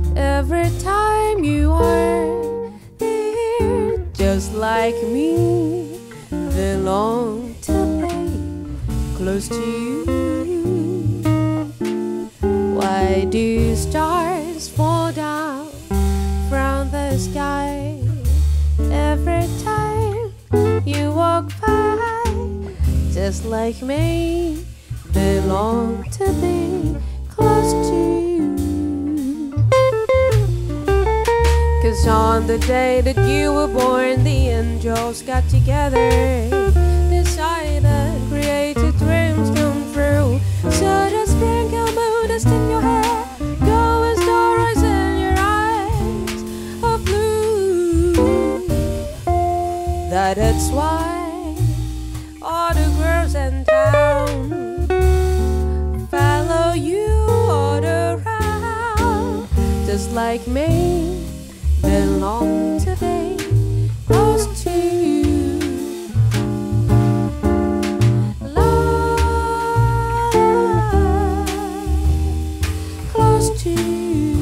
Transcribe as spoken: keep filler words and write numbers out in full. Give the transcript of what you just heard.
every time you are there, just like me, they long to be close to you. Why do stars fall down from the sky every time you walk by? Just like me, they long to be close to you. 'Cause on the day that you were born, the angels got together, decided, created dreams come true. So the sprinkle moon dust in your hair, glowing stars in your eyes of blue. That it's why all the girls in town follow you all around. Just like me, they long to be close to you. Love, close to you.